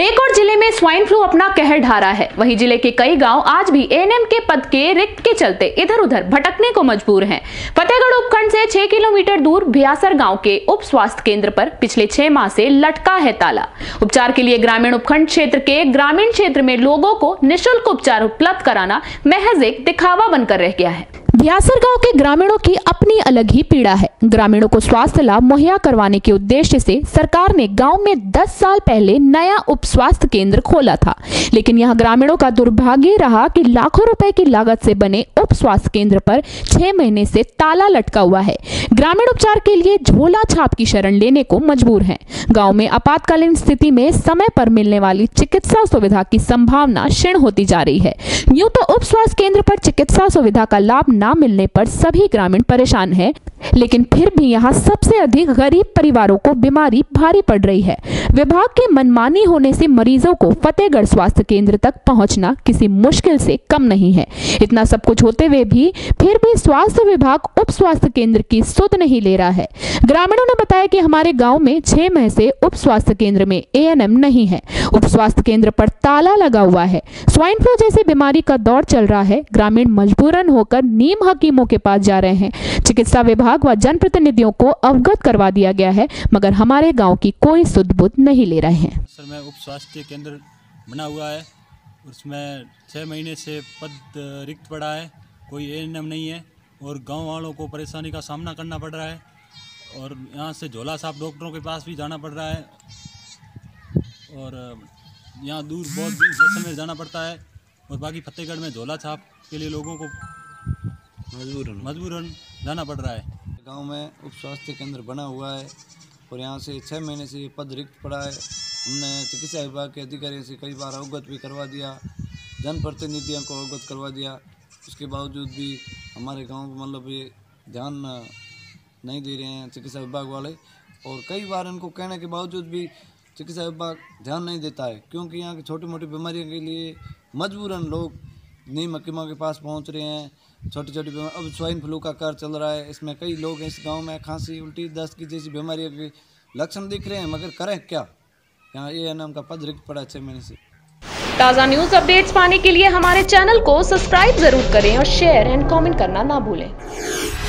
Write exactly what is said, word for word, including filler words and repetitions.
एक और जिले में स्वाइन फ्लू अपना कहर ढा रहा है, वहीं जिले के कई गांव आज भी एएनएम के पद के रिक्त के चलते इधर उधर भटकने को मजबूर हैं। फतेहगढ़ उपखंड से छह किलोमीटर दूर भियासर गांव के उप स्वास्थ्य केंद्र पर पिछले छह माह से लटका है ताला। उपचार के लिए ग्रामीण उपखंड क्षेत्र के ग्रामीण क्षेत्र में लोगों को निःशुल्क उपचार उपलब्ध कराना महज एक दिखावा बनकर रह गया है। भियासर गांव के ग्रामीणों की अपनी अलग ही पीड़ा है। ग्रामीणों को स्वास्थ्य लाभ मुहैया करवाने के उद्देश्य से सरकार ने गांव में दस साल पहले नया उप स्वास्थ्य केंद्र खोला था, लेकिन यहां ग्रामीणों का दुर्भाग्य रहा कि लाखों रुपए की लागत से बने उप स्वास्थ्य केंद्र पर छह महीने से ताला लटका हुआ है। ग्रामीण उपचार के लिए झोला छाप की शरण लेने को मजबूर हैं। गाँव में आपातकालीन स्थिति में समय पर मिलने वाली चिकित्सा सुविधा की संभावना क्षीण होती जा रही है। यूं तो उप स्वास्थ्य केंद्र पर चिकित्सा सुविधा का लाभ न मिलने पर सभी ग्रामीण परेशान हैं, लेकिन फिर भी यहां सबसे अधिक गरीब परिवारों को बीमारी भारी पड़ रही है। विभाग के मनमानी होने से मरीजों को फतेहगढ़ स्वास्थ्य केंद्र तक पहुंचना किसी मुश्किल से कम नहीं है। इतना सब कुछ होते हुए भी फिर भी स्वास्थ्य विभाग उप स्वास्थ्य केंद्र की सुध नहीं ले रहा है। ग्रामीणों ने बताया कि हमारे गाँव में छह माह से उप स्वास्थ्य केंद्र में एएनएम नहीं है। उप स्वास्थ्य केंद्र पर ताला लगा हुआ है। स्वाइन फ्लू जैसी बीमारी का दौर चल रहा है। ग्रामीण मजबूरन होकर नीम हकीमों के पास जा रहे हैं। चिकित्सा विभाग व जनप्रतिनिधियों को अवगत करवा दिया गया है, मगर हमारे गांव की कोई सुध बुध नहीं ले रहे हैं। सर मैं उप स्वास्थ्य केंद्र बना हुआ है, उसमें छः महीने से पद रिक्त पड़ा है, कोई एएनएम नहीं है और गांव वालों को परेशानी का सामना करना पड़ रहा है और यहाँ से झोला साहब डॉक्टरों के पास भी जाना पड़ रहा है और यहाँ दूर बहुत दूर जैसलमेर जाना पड़ता है और बाकी फतेहगढ़ में झोला छाप के लिए लोगों को मजबूरन मजबूरन जाना पड़ रहा है। गांव में उप स्वास्थ्य केंद्र बना हुआ है और यहाँ से छः महीने से ये पद रिक्त पड़ा है। हमने चिकित्सा विभाग के अधिकारियों से कई बार अवगत भी करवा दिया, जनप्रतिनिधियों को अवगत करवा दिया, उसके बावजूद भी हमारे गाँव को मतलब ये ध्यान नहीं दे रहे हैं चिकित्सा विभाग वाले और कई बार इनको कहने के बावजूद भी चिकित्सा विभाग ध्यान नहीं देता है, क्योंकि यहाँ की छोटी मोटी बीमारियों के लिए मजबूरन लोग नीम हकीमों के पास पहुँच रहे हैं। छोटी छोटी बीमारी, अब स्वाइन फ्लू का कहर चल रहा है, इसमें कई लोग इस गांव में खांसी उल्टी दस्त की जैसी बीमारियों के लक्षण दिख रहे हैं, मगर करें क्या। यहाँ एएनएम का पद रिक्त पड़ा है छः महीने से। ताज़ा न्यूज अपडेट्स पाने के लिए हमारे चैनल को सब्सक्राइब जरूर करें और शेयर एंड कमेंट करना ना भूलें।